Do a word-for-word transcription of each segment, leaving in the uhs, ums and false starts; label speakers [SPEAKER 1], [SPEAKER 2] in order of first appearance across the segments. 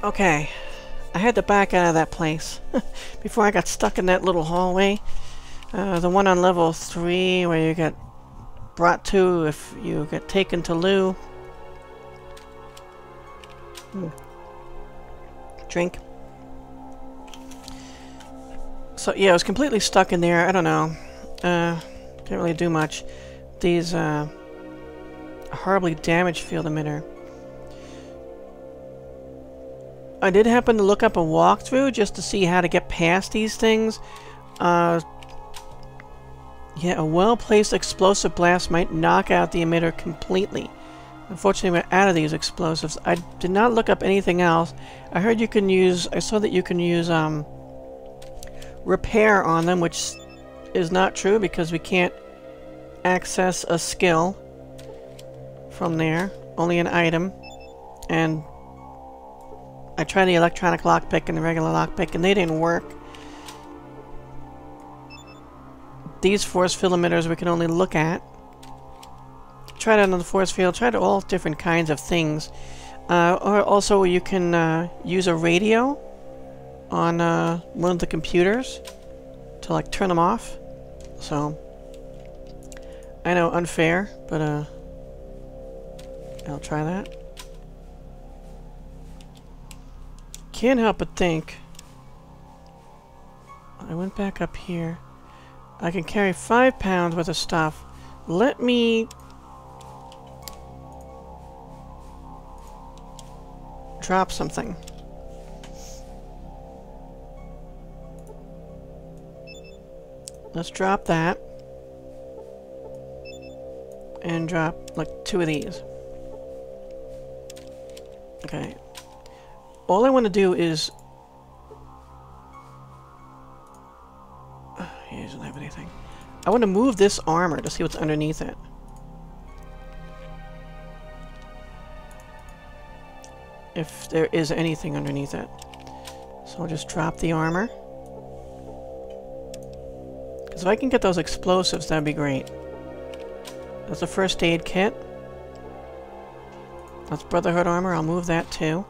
[SPEAKER 1] Okay. I had to back out of that place before I got stuck in that little hallway. Uh, the one on level three where you get brought to if you get taken to loo. Hmm. Drink. So yeah, I was completely stuck in there. I don't know. Uh, didn't really do much. These uh, horribly damaged field emitter. I did happen to look up a walkthrough just to see how to get past these things. Uh, yeah, a well-placed explosive blast might knock out the emitter completely. Unfortunately, we're out of these explosives. I did not look up anything else. I heard you can use... I saw that you can use um, repair on them, which is not true because we can't access a skill from there. Only an item. And I tried the electronic lockpick and the regular lockpick, and they didn't work. These force field emitters we can only look at. Tried it on the force field, tried all different kinds of things. Uh, or also you can uh, use a radio on uh, one of the computers to like turn them off. So, I know, unfair, but uh, I'll try that. Can't help but think, I went back up here. I can carry five pounds worth of stuff. Let me drop something. Let's drop that. And drop like two of these. Okay. All I want to do is... Uh, he doesn't have anything. I want to move this armor to see what's underneath it. If there is anything underneath it. So I'll just drop the armor. Because if I can get those explosives, that'd be great. That's a first aid kit. That's Brotherhood armor. I'll move that too.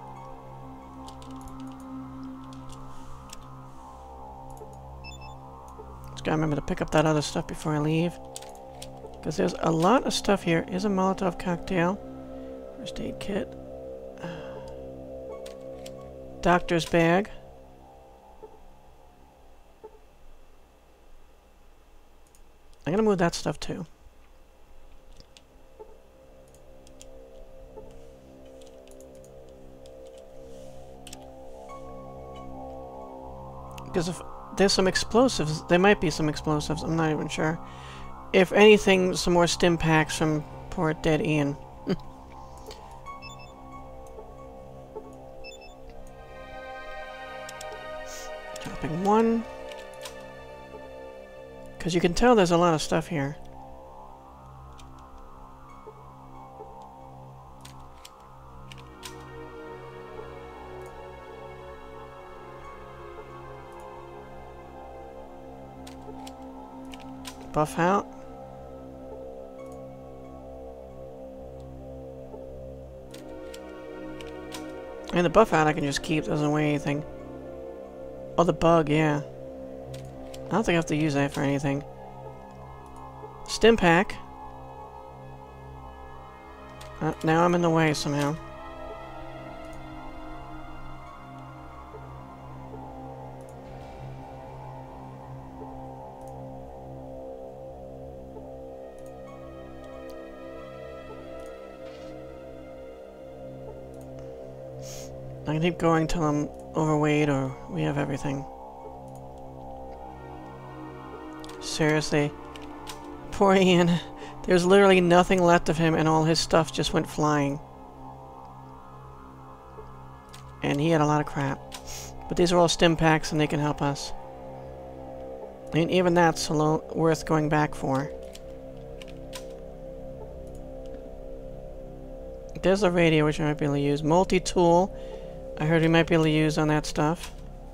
[SPEAKER 1] Gotta remember to pick up that other stuff before I leave. Because there's a lot of stuff here. Here's a Molotov cocktail. First aid kit. Uh, doctor's bag. I'm gonna move that stuff too. Because if there's some explosives. There might be some explosives. I'm not even sure. If anything, some more stim packs from poor dead Ian. Dropping one. Because you can tell there's a lot of stuff here. Buff out. And the buff out I can just keep, doesn't weigh anything. Oh, the bug, yeah. I don't think I have to use that for anything. Stim pack. Uh, now I'm in the way somehow. I can keep going till I'm overweight or we have everything. Seriously. Poor Ian. There's literally nothing left of him and all his stuff just went flying. And he had a lot of crap. But these are all stim packs and they can help us. I mean, even that's a lo- worth going back for. There's a radio which I might be able to use. Multi-tool. I heard we might be able to use on that stuff.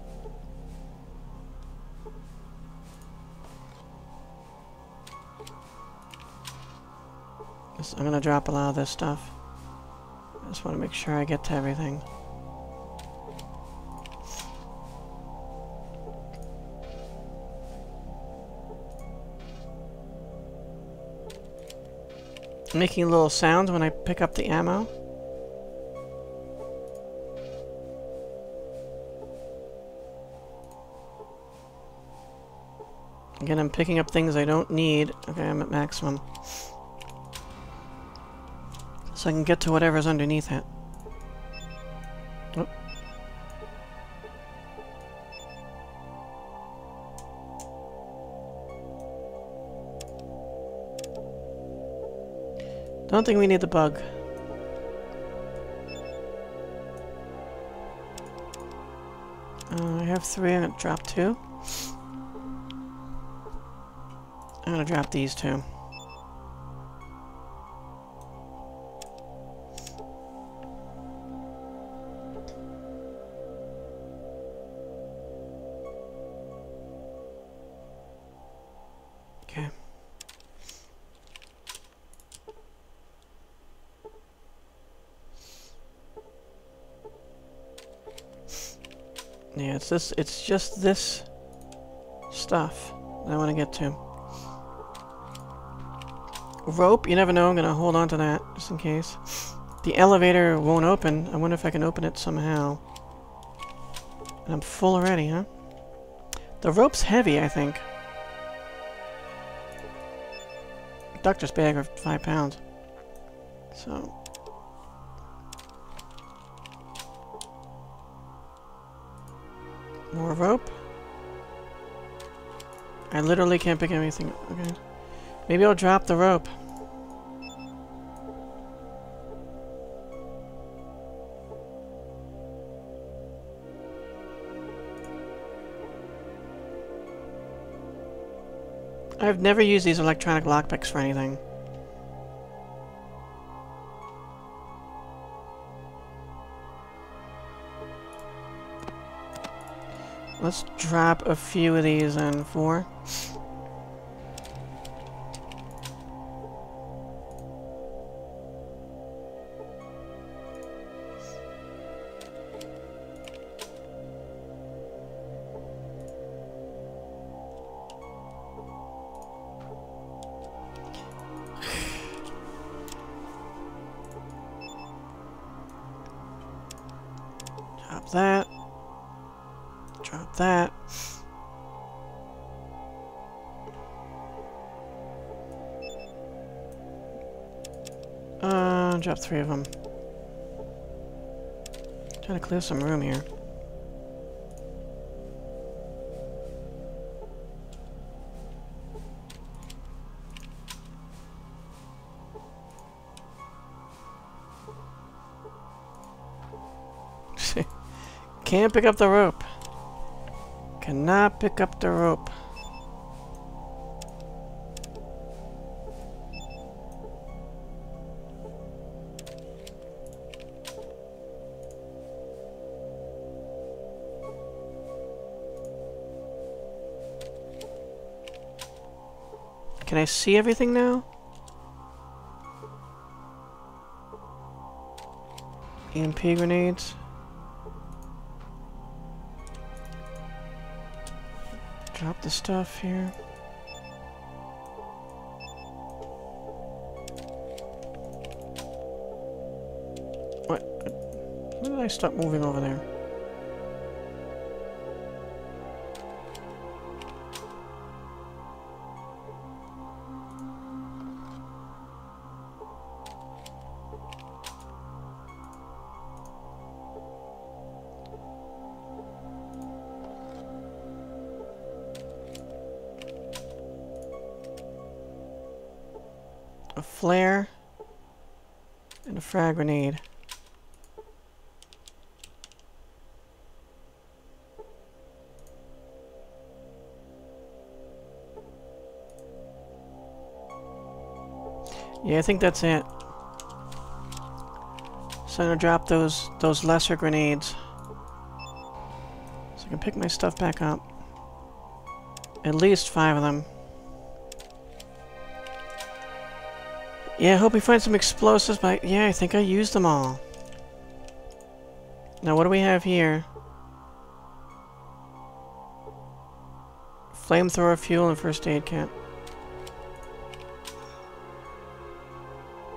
[SPEAKER 1] I'm gonna drop a lot of this stuff. I just want to make sure I get to everything. Making little sounds when I pick up the ammo. Again, I'm picking up things I don't need. Okay, I'm at maximum. So I can get to whatever's underneath it. Oh. Don't think we need the bug. Uh, I have three. I'm gonna drop two. I'm gonna drop these two. Okay. Yeah, it's this. It's just this stuff that I want to get to. Rope, you never know, I'm gonna hold on to that, just in case. The elevator won't open. I wonder if I can open it somehow. And I'm full already, huh? The rope's heavy, I think. Doctor's bag are five pounds. So... more rope. I literally can't pick anything up. Okay. Maybe I'll drop the rope. I've never used these electronic lockpicks for anything. Let's drop a few of these in four. Drop that. Drop that. Uh, drop three of them. Trying to clear some room here. Can't pick up the rope. Cannot pick up the rope. Can I see everything now? E M P grenades. Drop the stuff here. What? When did I stop moving over there? A flare and a frag grenade. Yeah, I think that's it. So I'm gonna drop those those lesser grenades so I can pick my stuff back up. At least five of them. Yeah, I hope we find some explosives, but yeah, I think I used them all. Now, what do we have here? Flamethrower, fuel, and first aid kit.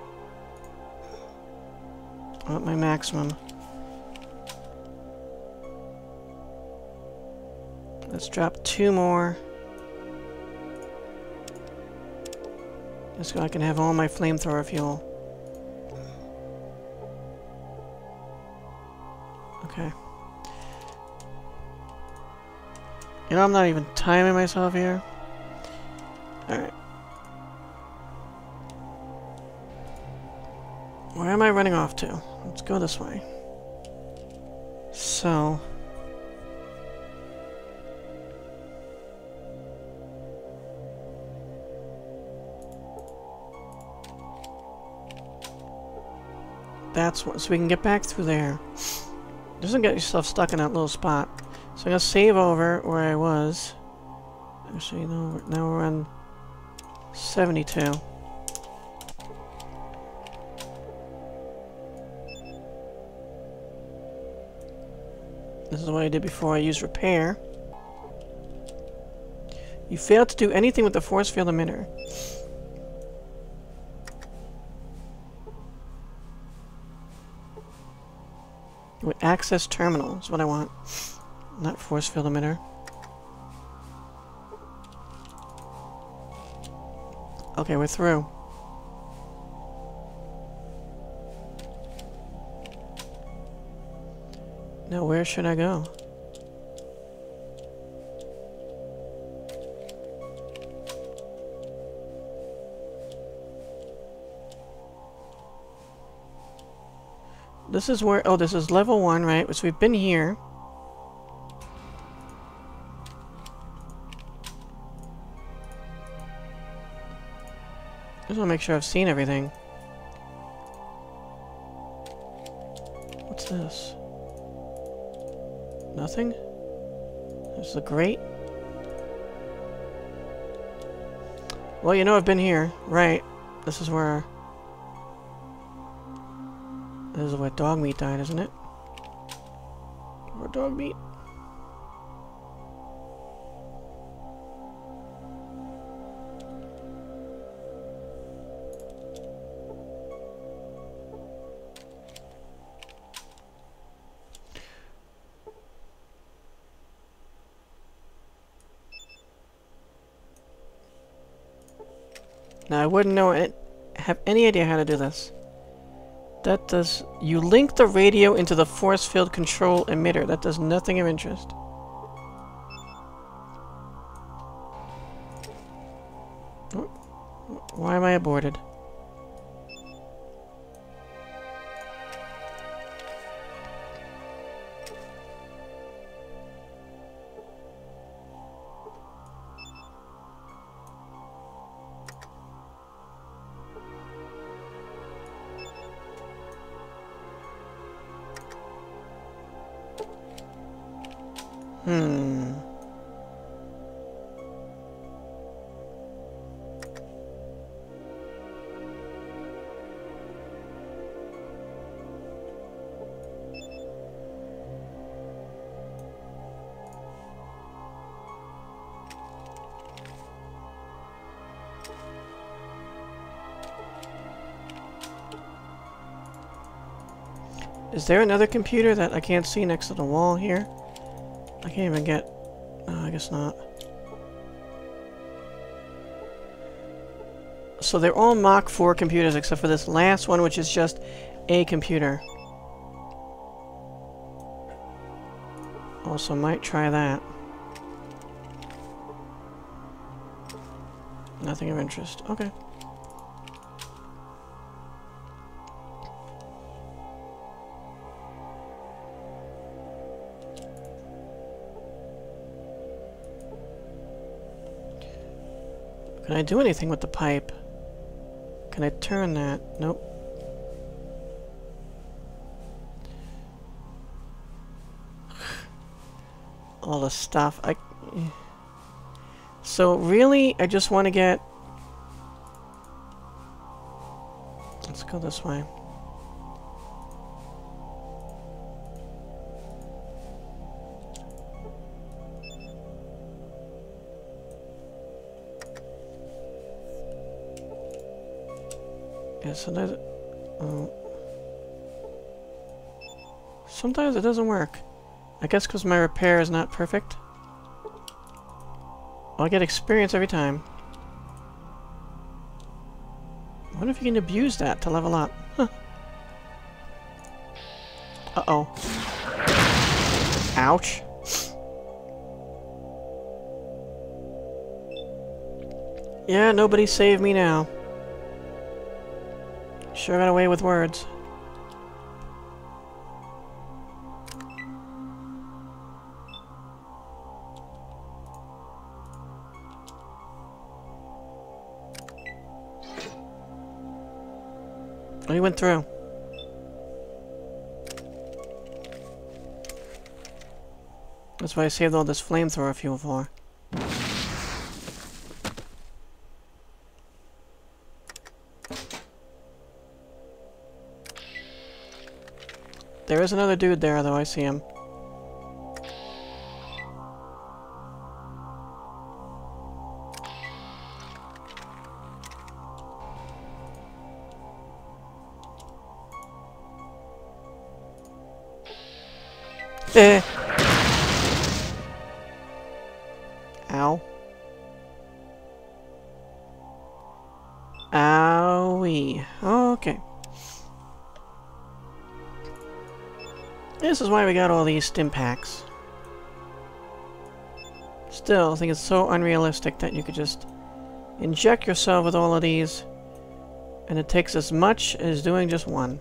[SPEAKER 1] I'm at my maximum. Let's drop two more. Just so I can have all my flamethrower fuel. Okay. You know, I'm not even timing myself here. Alright. Where am I running off to? Let's go this way. So... That's what, so we can get back through there. Doesn't get yourself stuck in that little spot. So I'm gonna save over where I was. Actually, no, now we're on seventy-two. This is what I did before I used repair. You failed to do anything with the force field emitter. With access terminal is what I want. Not force field emitter. Okay, we're through. Now where should I go? This is where... Oh, this is level one, right? So we've been here. Just want to make sure I've seen everything. What's this? Nothing? There's the grate. Well, you know I've been here. Right. This is where... This is where dog meat died, isn't it? Or dog meat? Now I wouldn't know it, have any idea how to do this. That does... You link the radio into the force field control emitter. That does nothing of interest. Oh, why am I aborted? Hmm. Is there another computer that I can't see next to the wall here? I can't even get... No, I guess not. So they're all Mach four computers except for this last one, which is just a computer. Also might try that. Nothing of interest. Okay. Can I do anything with the pipe? Can I turn that? Nope. All the stuff. I. So really, I just want to get... Let's go this way. Yeah, so there's... Oh. sometimes it doesn't work. I guess because my repair is not perfect. I get experience every time. I wonder if you can abuse that to level up. Huh. Uh-oh. Ouch. Yeah, nobody save me now. Sure got away with words. Oh, he went through. That's why I saved all this flamethrower fuel for. There is another dude there, though. I see him. Eh. Ow. Owie. Okay. This is why we got all these stim packs. Still, I think it's so unrealistic that you could just inject yourself with all of these, and it takes as much as doing just one.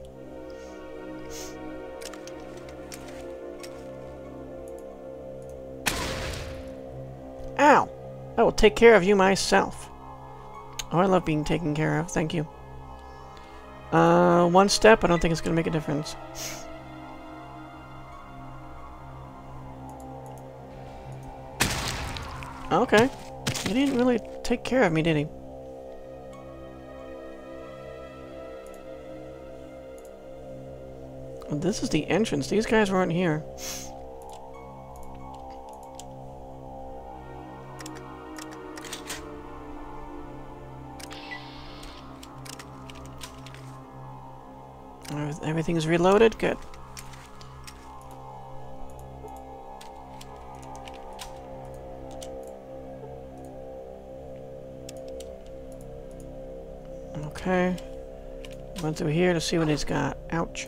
[SPEAKER 1] Ow! I will take care of you myself. Oh, I love being taken care of. Thank you. Uh, one step, I don't think it's going to make a difference. Okay. He didn't really take care of me, did he? Well, this is the entrance. These guys weren't here. Everything's reloaded? Good. Okay. Went through here to see what he's got. Ouch.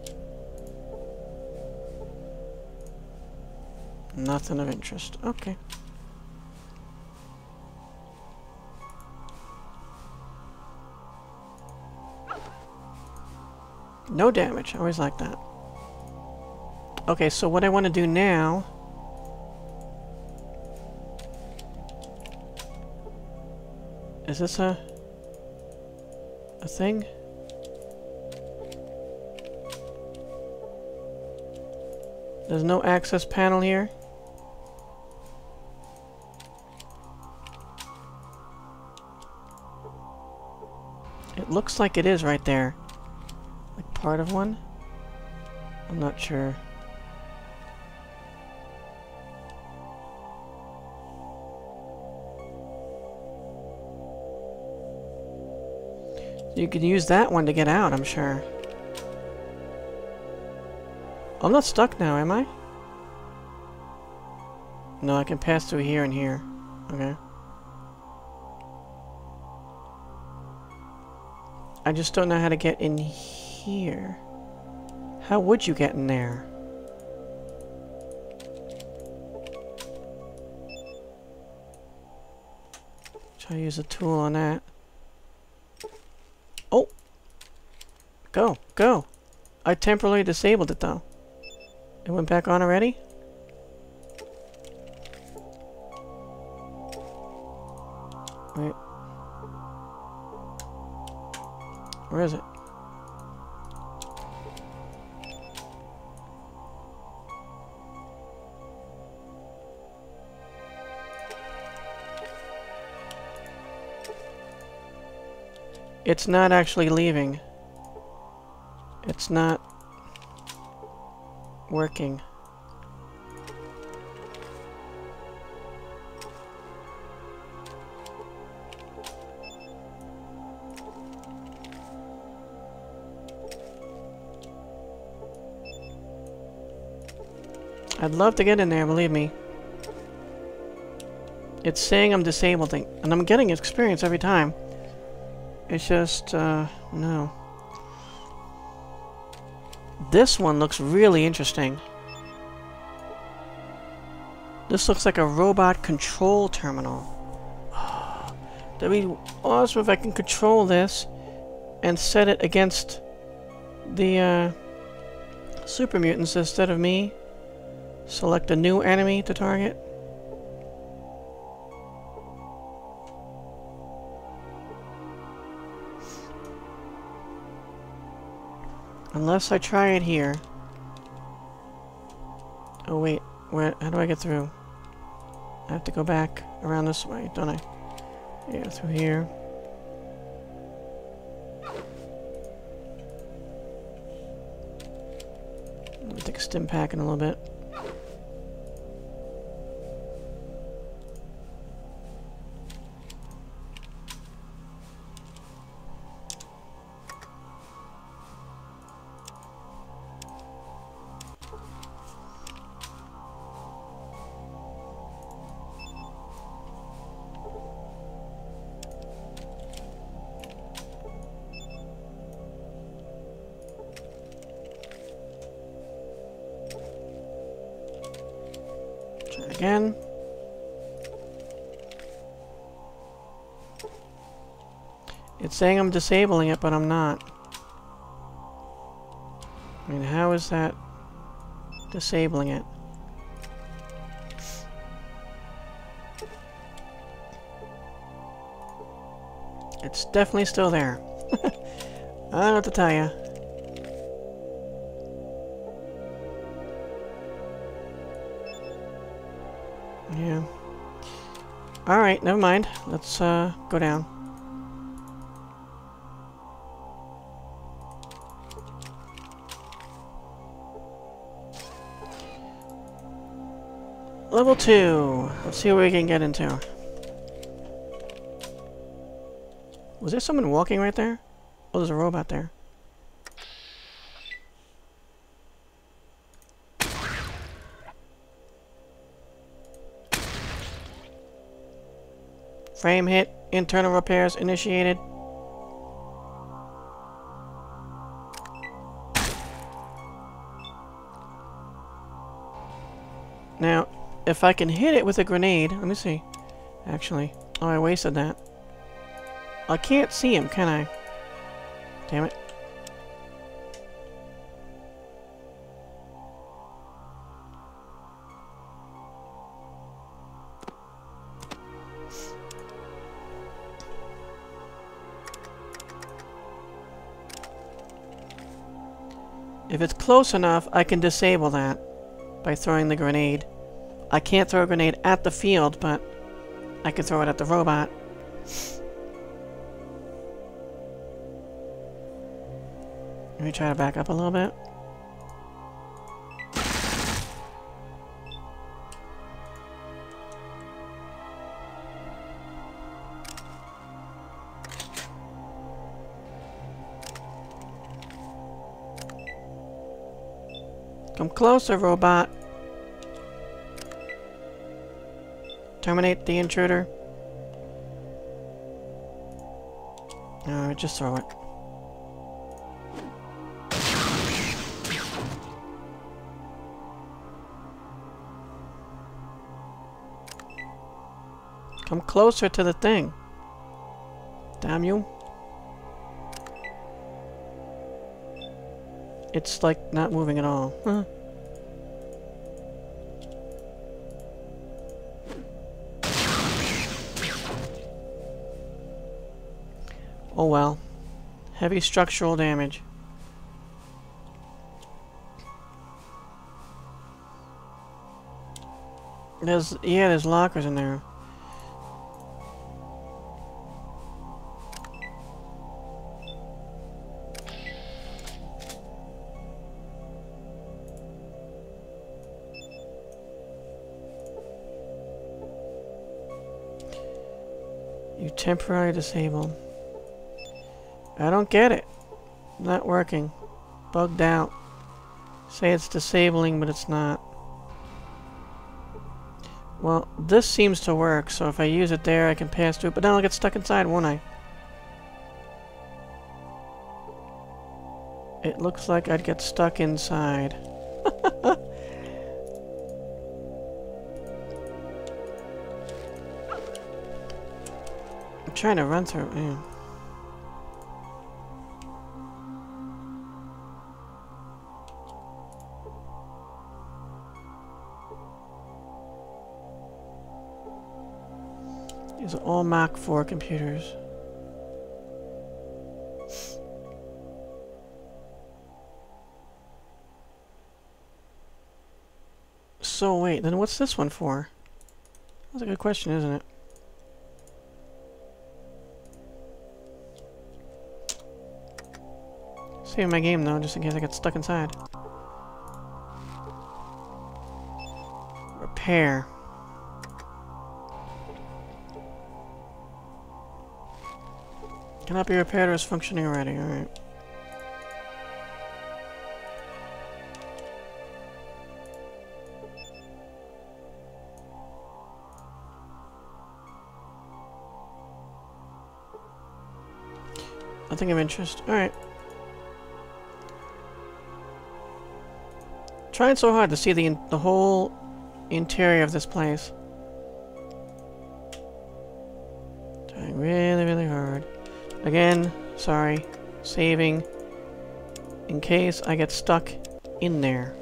[SPEAKER 1] Nothing of interest. Okay. No damage. I always like that. Okay, so what I want to do now... Is this a... a thing? There's no access panel here? It looks like it is right there. Like part of one? I'm not sure. You could use that one to get out, I'm sure. I'm not stuck now, am I? No, I can pass through here and here. Okay. I just don't know how to get in here. How would you get in there? Try to use a tool on that. Oh! Go, go! I temporarily disabled it though. It went back on already? Wait. Where is it? It's not actually leaving. It's not working. I'd love to get in there, believe me. It's saying I'm disabled, and I'm getting experience every time. It's just, uh, no. This one looks really interesting. This looks like a robot control terminal. Oh, that'd be awesome if I can control this and set it against the uh, super mutants instead of me. Select a new enemy to target. Unless I try it here. Oh wait, where? How do I get through? I have to go back around this way, don't I? Yeah, through here. Let me take a stim pack in a little bit. Again. It's saying I'm disabling it, but I'm not. I mean, how is that disabling it? It's definitely still there. I don't know what to tell you. Yeah. Alright, never mind. Let's uh, go down. Level two. Let's see what we can get into. Was there someone walking right there? Oh, there's a robot there. Frame hit. Internal repairs initiated. Now, if I can hit it with a grenade... Let me see. Actually. Oh, I wasted that. I can't see him, can I? Damn it. If it's close enough, I can disable that by throwing the grenade. I can't throw a grenade at the field, but I can throw it at the robot. Let me try to back up a little bit. Come closer, robot. Terminate the intruder. Alright, just throw it. Come closer to the thing. Damn you. It's like not moving at all. Huh. Oh well. Heavy structural damage. There's, yeah, there's lockers in there. You temporarily disabled. I don't get it. Not working. Bugged out. Say it's disabling, but it's not. Well, this seems to work, so if I use it there, I can pass through it, but then I'll get stuck inside, won't I? It looks like I'd get stuck inside. I'm trying to run through. Yeah. These are all Mach four computers. So wait, then what's this one for? That's a good question, isn't it? Save my game though, just in case I get stuck inside. Repair. Cannot be repaired or is functioning already, alright. Nothing of interest. Alright. Trying so hard to see the in the whole interior of this place. Trying really, really hard. Again, sorry. Saving. In case I get stuck in there.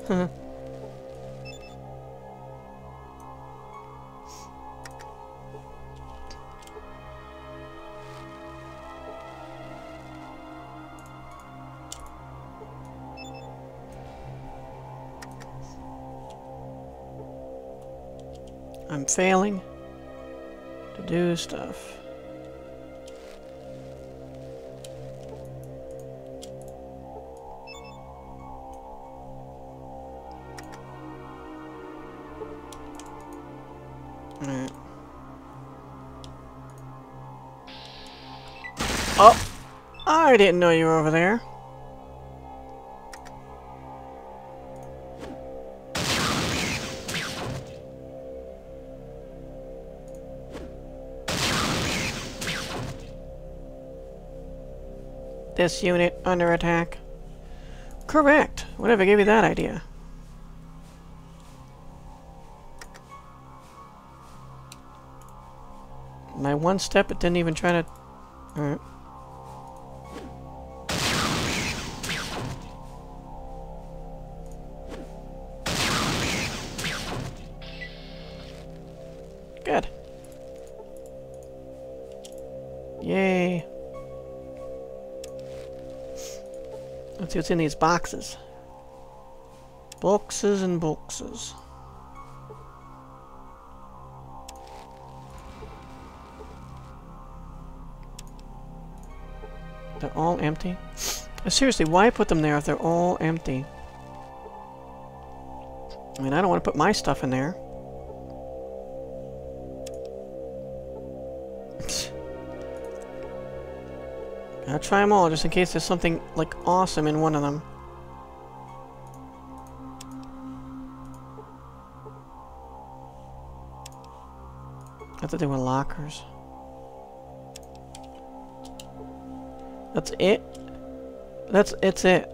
[SPEAKER 1] I'm failing to do stuff. Alright. Oh! I didn't know you were over there. This unit under attack. Correct. Whatever gave you that idea? My one step, it didn't even try to... Alright. Good. Yay. Let's see what's in these boxes. Boxes and boxes. They're all empty? Seriously, why put them there if they're all empty? I mean, I don't want to put my stuff in there. I'll try them all, just in case there's something, like, awesome in one of them. I thought they were lockers. That's it? That's, it's it.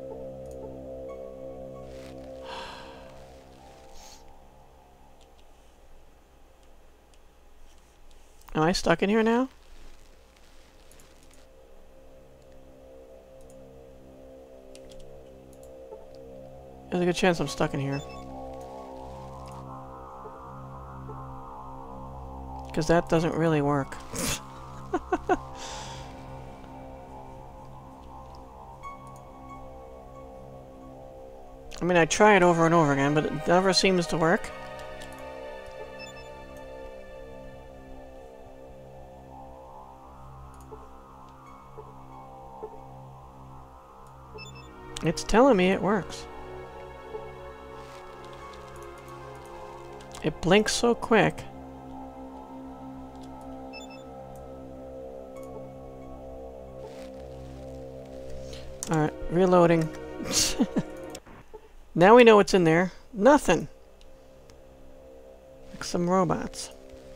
[SPEAKER 1] Am I stuck in here now? There's a good chance I'm stuck in here. Because that doesn't really work. I mean, I try it over and over again, but it never seems to work. It's telling me it works. It blinks so quick. Alright, reloading. Now we know what's in there. Nothing. some robots.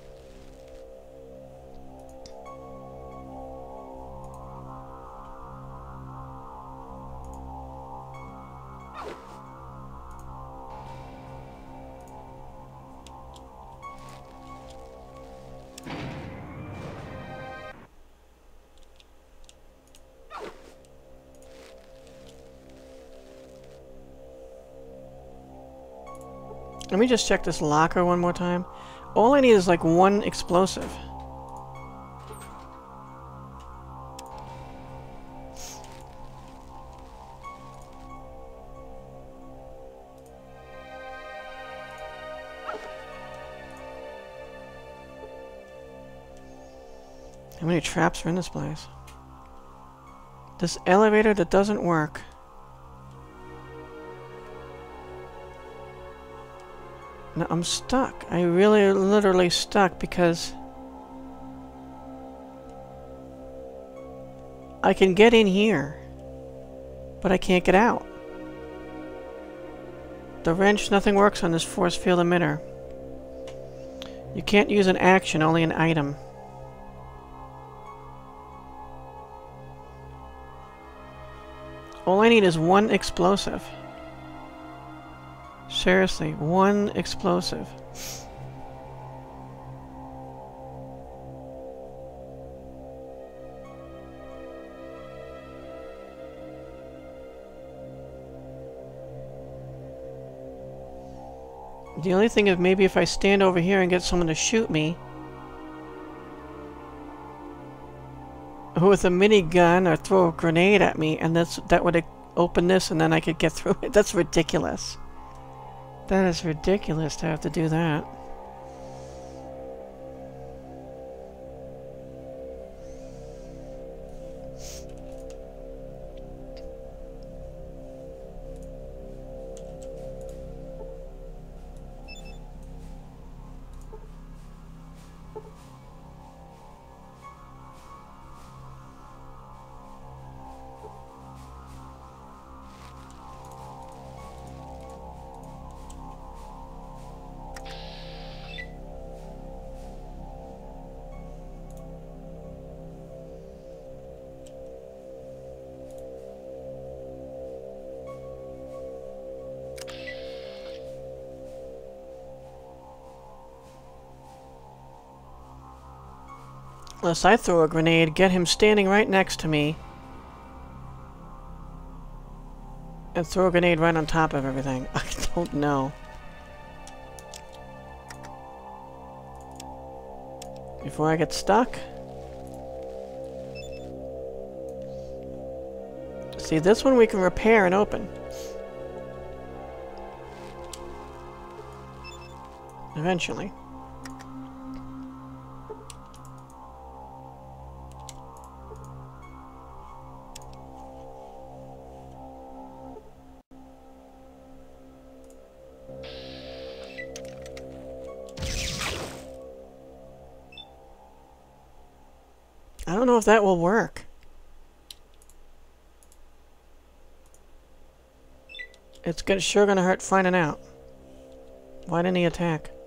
[SPEAKER 1] Let me just check this locker one more time. All I need is like one explosive. How many traps are in this place? This elevator that doesn't work. No, I'm stuck. I really literally stuck because I can get in here, but I can't get out. The wrench, nothing works on this force field emitter. You can't use an action, only an item. All I need is one explosive. Seriously, one explosive. The only thing is maybe if I stand over here and get someone to shoot me with a minigun or throw a grenade at me, and that's that would open this and then I could get through it. That's ridiculous. That is ridiculous to have to do that. Unless I throw a grenade, get him standing right next to me, and throw a grenade right on top of everything. I don't know. Before I get stuck. See, this one we can repair and open. Eventually. I don't know if that will work. It's gonna, sure gonna hurt finding out. Why didn't he attack?